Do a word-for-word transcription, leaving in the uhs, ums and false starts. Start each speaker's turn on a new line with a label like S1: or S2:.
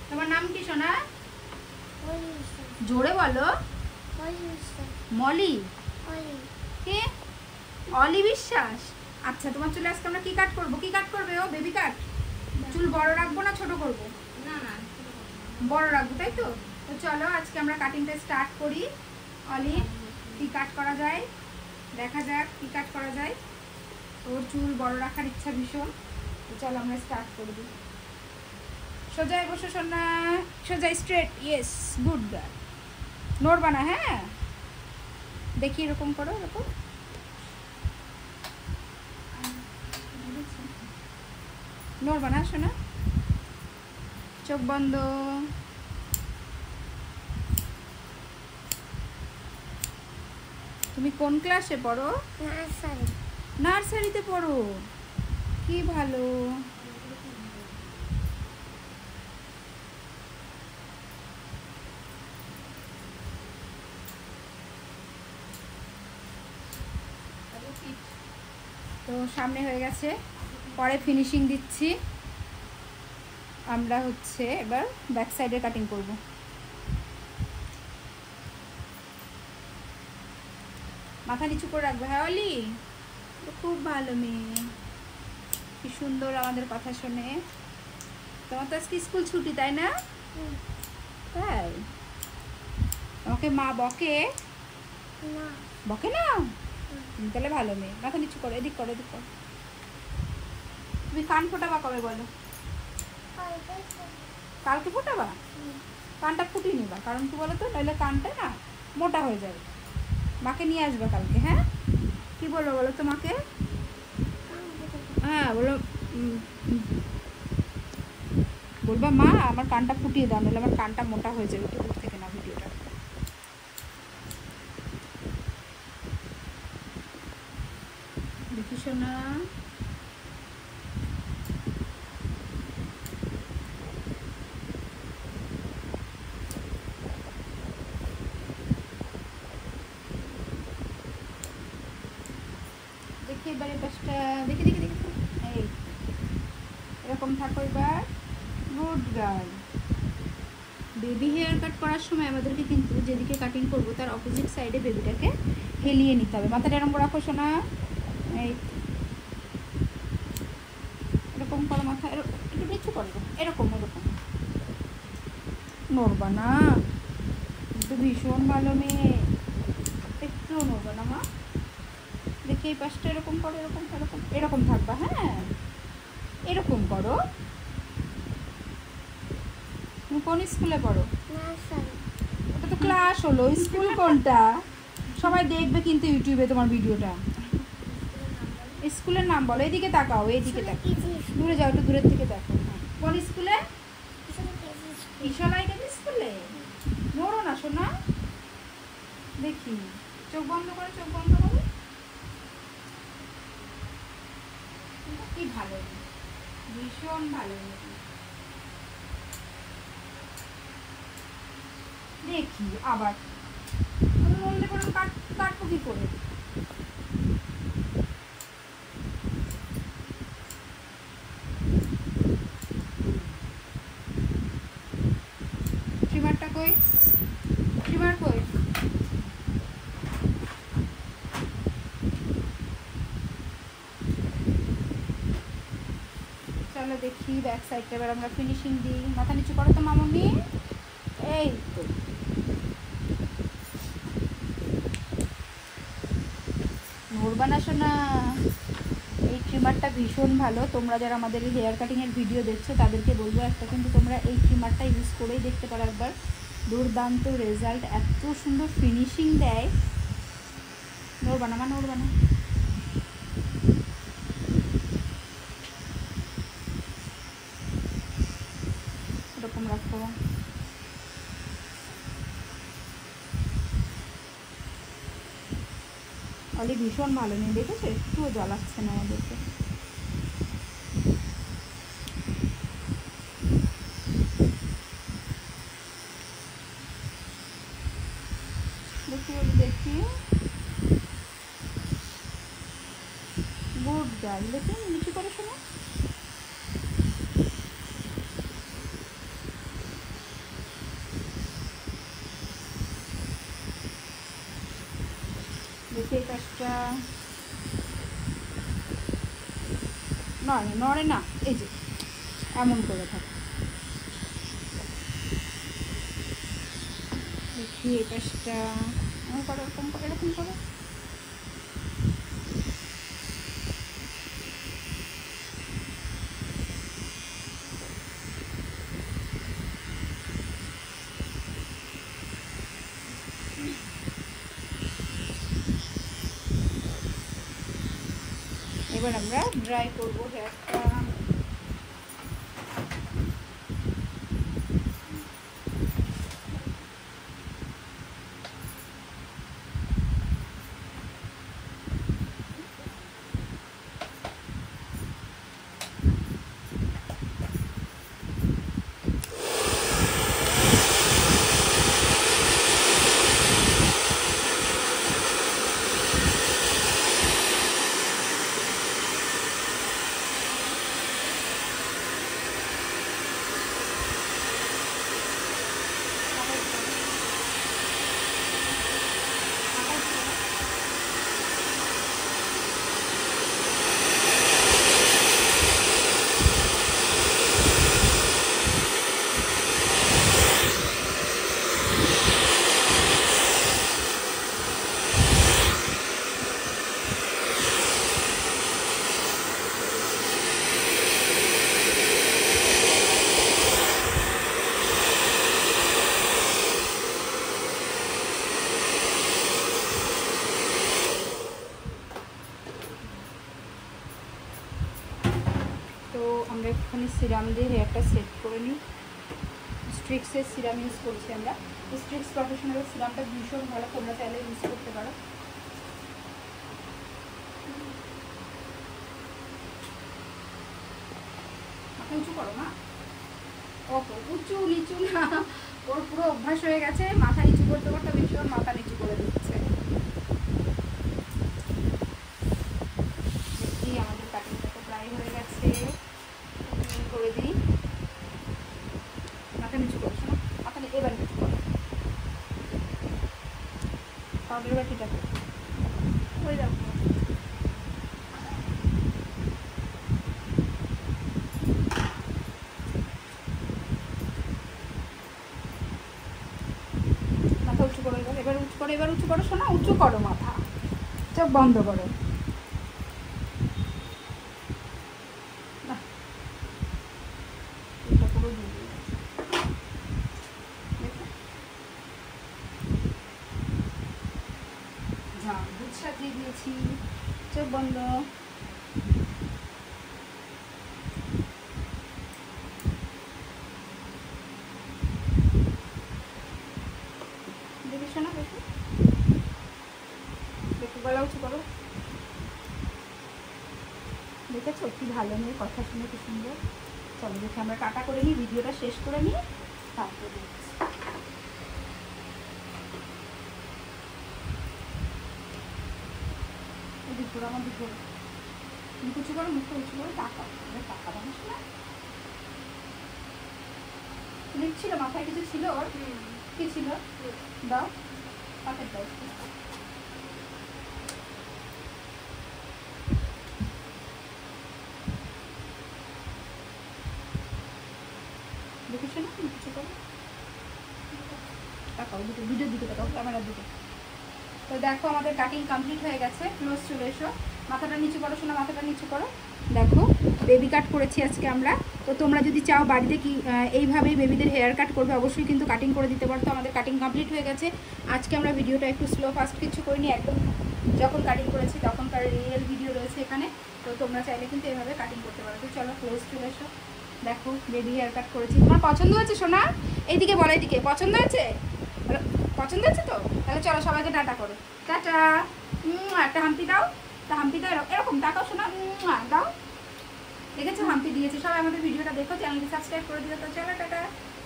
S1: তোমার নাম কি সোনা? জোরে বলো। মলি। কে? অলি বিশ্বাস। আচ্ছা তোমার চুলে আজকে আমরা কি কাট করব? কি কাট করবে ও? বেবি কাট? চুল বড় রাখবো না ছোট করব? না না বড় রাখবো, তাই তো? তো চলো আজকে আমরা কাটিংটা স্টার্ট করি। অলি কি কাট করা যায় দেখা যাক, কি কাট করা যায়। ওর চুল বড় রাখার ইচ্ছা ভীষণ। তো চলো আমরা স্টার্ট করে দিই। সোজা বসে সোনা, সোজা স্ট্রেট। Yes, good girl. নড়বা না, হ্যাঁ? দেখি এরকম করো, এরকম। নড়বা না সোনা। চোখ বন্ধ। তুমি কোন ক্লাসে পড়ো? নার্সারি। নার্সারিতে পড়ো? কি ভালো। তো সামনে হয়ে গেছে, পরে ফিনিশিং দিচ্ছি আমরা। হচ্ছে এবার ব্যাক সাইডে কাটিং করব। মাথা নিচু করে রাখবে। হ্যাঁ অলি, খুব ভালো মেয়ে, কি সুন্দর আমাদের কথা শোনে। তোমার তো আজকে স্কুল ছুটি, তাই না? তাই? তোমাকে মা বকে? বকে না? তাহলে ভালো মেয়ে। মাথা নিচু করো, এদিক করো, এদিক করো। তুমি কান ফোটাবা কবে বলো? কালকে ফোটাবা? কানটা ফুটিয়ে নিবা, কারণ কি বলো তো, নইলে কানটা না মোটা হয়ে যাবে। মাকে নিয়ে আসবে কালকে, হ্যাঁ? কি বলবো বলো তোমাকে? হ্যাঁ বলো, বলবা মা আমার কানটা ফুটিয়ে দাও, নাহলে আমার কানটা মোটা হয়ে যাবে। একটু দূর থেকে না ভিডিওটা। দেখিস না? দেখি এবারে পাশটা, দেখি দেখি দেখি। এই এরকম থাকো এবার। Good girl. Baby haircut করার সময় আমাদেরকে কিন্তু যেদিকে কাটিং করবো তার অপোজিট সাইডে বেবিটাকে হেলিয়ে নিতে হবে। মাথাটা এরকম রাখো শোনা। এই এরকম করো, মাথা একটু নিচু করবো, এরকম এরকম। নড়বা না, কিন্তু ভীষণ ভালো মেয়ে, একটুও নড়বা না মা। দেখি এই পাশটা এরকম করো, এরকম এরকম এরকম থাকবা, হ্যাঁ? এরকম করো। তুমি কোন স্কুলে পড়ো? ওটা তো ক্লাস হলো, স্কুল কোনটা? সবাই দেখবে কিন্তু ইউটিউবে তোমার ভিডিওটা। স্কুলের নাম বলো। এদিকে তাকাও, এইদিকে তাকাও, দূরে যাও, একটু দূরের থেকে দেখো। কোন স্কুলে? কিশোলাই কেজি স্কুলে। নড়ো না শোনা। দেখি, চোখ বন্ধ করে, চোখ বন্ধ করো। কি ভালো, ভীষণ ভালো। দেখি আবার নড়লে করে কাটবো কি করে? ট্রিমারটা কই? ট্রিমার কই? চলো দেখি ব্যাক সাইডটা এবার আমরা ফিনিশিং দিই। মাথা নিচু করো তো মামনি। এই তো নড়বা না শোনা। এই ট্রিমারটা ভীষণ ভালো। তোমরা যারা আমাদের এই হেয়ার কাটিংয়ের ভিডিও দেখছো তাদেরকে বলবো একটা কিন্তু তোমরা এই ট্রিমারটা ইউজ করেই দেখতে পারো একবার। দুর্দান্ত রেজাল্ট, এত সুন্দর ফিনিশিং দেয়। নড়বা না মা, নড়বা না। এরকম রাখো। অলি ভীষণ ভালো মেয়ে, দেখেছো? একটুও জ্বালাচ্ছে না আমাদেরকে। দেখি অলি, দেখি। Good girl. দেখি নিচু করে শোনো। দেখি এই পাশটা নড়ে নড়ে না, এই যে এমন করে থাকে। দেখি এই পাশটা এরকম করো, এরকম করো, এরকম করো। এবার আমরা ড্রাই করবো হেয়ারটা। আমরা একটুখানি সিরাম দিয়ে হেয়ারটা সেট করে নিই। স্ট্রিক্সের সিরাম ইউজ করছি আমরা। স্ট্রিক্স প্রফেশনাল সিরামটা ভীষণ ভালো, তোমরা চাইলে ইউজ করতে পারো। মাথা উঁচু করো না, ওকে উঁচু নিচু না, ওর পুরো অভ্যাস হয়ে গেছে মাথা নিচু করতে করতে ভীষণ মাথা নিচু করে দিচ্ছে। দেখি আমাদের কাটিংটা তো প্রায় হয়ে গেছে, করে দিই। মাথা নিচু করছো না, মাথা এবার নিচু করো। পাউডার বাটিটা ওই দেখো, মাথা উঁচু করো এবার, এবার উঁচু করো, এবার উঁচু করো শোনা, উঁচু করো মাথা, চোখ বন্ধ করো। দুধ সাজিয়ে দিয়েছি, চোখ বন্ধ। দেখে শোনা, দেখো দেখো, গলা উঁচু করো। দেখেছো কি ভালো মেয়ে, কথা শুনে কি সুন্দর। চলো দেখি আমরা কাটা করে নিই, ভিডিওটা শেষ করে নিই, তারপরে দেখছি। দুপুর আমার দুপুর মুখ উঁচু করো, মুখটা উঁচু করে টাকা টাকা বানিস না। ছিল মাথায় কিছু ছিল, ওর কি ছিল দাও, পাতের দাও। দেখিস না কিছু করো, তাকাও দুটো, ভিডিওর দিকে তাকাও, ক্যামেরার দিকে। তো দেখো আমাদের কাটিং কমপ্লিট হয়ে গেছে, ক্লোজ চলে এসো। মাথাটা নিচু করো শোনা, মাথাটা নিচু করো। দেখো বেবি কাট করেছি আজকে আমরা। তো তোমরা যদি চাও বাড়িতে কি এইভাবেই বেবিদের হেয়ার কাট করবে, অবশ্যই কিন্তু কাটিং করে দিতে পারো। তো আমাদের কাটিং কমপ্লিট হয়ে গেছে। আজকে আমরা ভিডিওটা একটু স্লো ফাস্ট কিছু করিনি, একদম যখন কাটিং করেছি তখনকার রিয়েল ভিডিও রয়েছে এখানে। তো তোমরা চাইলে কিন্তু এভাবে কাটিং করতে পারো। তো চলো ক্লোজ চলে এসো। দেখো বেবি হেয়ার কাট করেছি, তোমার পছন্দ হয়েছে সোনা? এইদিকে বলো, এইদিকে পছন্দ হয়েছে? পছন্দ হয়েছে তো? তাহলে চলো সবাইকে টাটা করো, টাটা। একটা হাম্পি দাও, তা হাম্পি দাও, এরকম টাকাও শোনা দাও। দেখেছো হাম্পি দিয়েছে। সবাই আমাদের ভিডিওটা দেখো, চ্যানেলটি সাবস্ক্রাইব করে দিও। তো চলো টাটা।